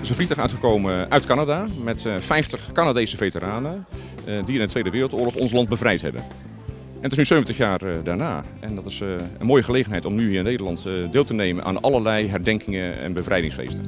is een vliegtuig uitgekomen uit Canada met 50 Canadese veteranen die in de Tweede Wereldoorlog ons land bevrijd hebben. En het is nu 70 jaar daarna en dat is een mooie gelegenheid om nu hier in Nederland deel te nemen aan allerlei herdenkingen en bevrijdingsfeesten.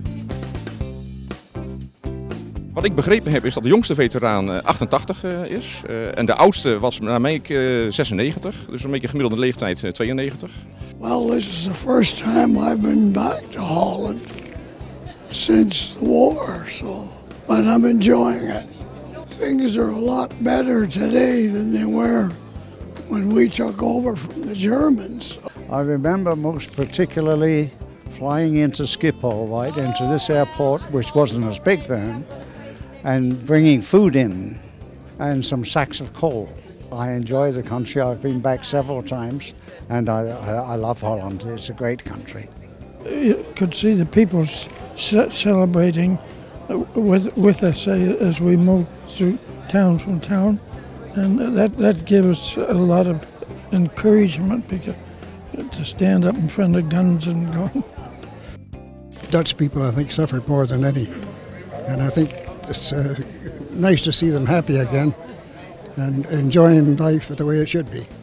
Wat ik begrepen heb is dat de jongste veteraan 88 is en de oudste was naar mij 96, dus een beetje gemiddelde leeftijd 92. Well, this is the first time I've been back to Holland since the war, and I'm enjoying it. Things are a lot better today than they were when we took over from the Germans. I remember most particularly flying into Schiphol, right into this airport, which wasn't as big then, and bringing food in and some sacks of coal. I enjoy the country. I've been back several times and I love Holland. It's a great country. You could see the people celebrating with us as we moved through town from town, and that gave us a lot of encouragement because to stand up in front of guns and go. Dutch people, I think, suffered more than any, and I think it's nice to see them happy again and enjoying life the way it should be.